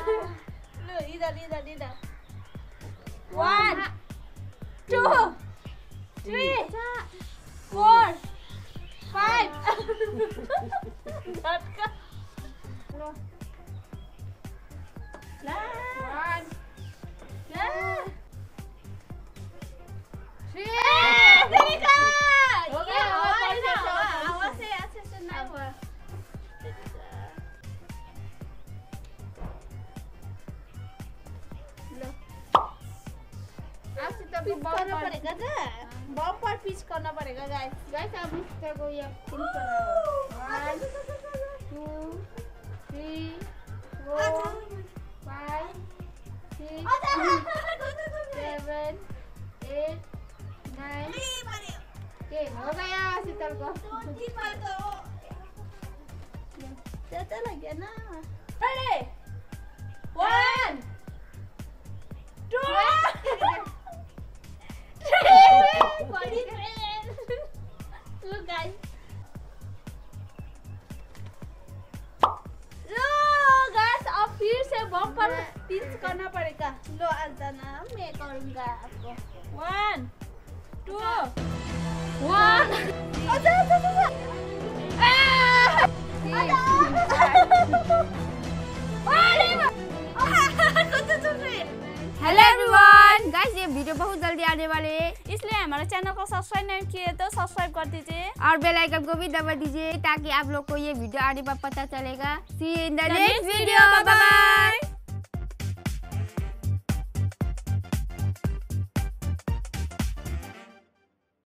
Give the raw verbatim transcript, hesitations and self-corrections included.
Look, इधर इधर इधर. One, two, three, four, five. झटका. One. हो गया आवाज से अच्छे से नहीं हुआ. लो आप सीता को करना पड़ेगा ना. बम पर पिच करना पड़ेगा गाइस. गाइस आप सीता को ये पिन करो. One, two, three, four, five, six, seven, eight, nine. Okay, हो गया शीतल को. ज्यादा लग गया ना. Ready? One, two, three. Body train. Look guys. Look guys, अब फिर से बम पर पिंच करना पड़ेगा. लो आजाना मैं करूँगा आपको. One, two. One. Aja, aja, aja. Ah! Aja. Hello everyone guys, ये वीडियो बहुत जल्दी आने वाले है, इसलिए हमारे चैनल को सब्सक्राइब नहीं किए तो सब्सक्राइब कर दीजिए और बेल आइकन को भी दबा दीजिए ताकि आप लोग को ये वीडियो आने पर पता चलेगा. See you in the next video. Bye bye.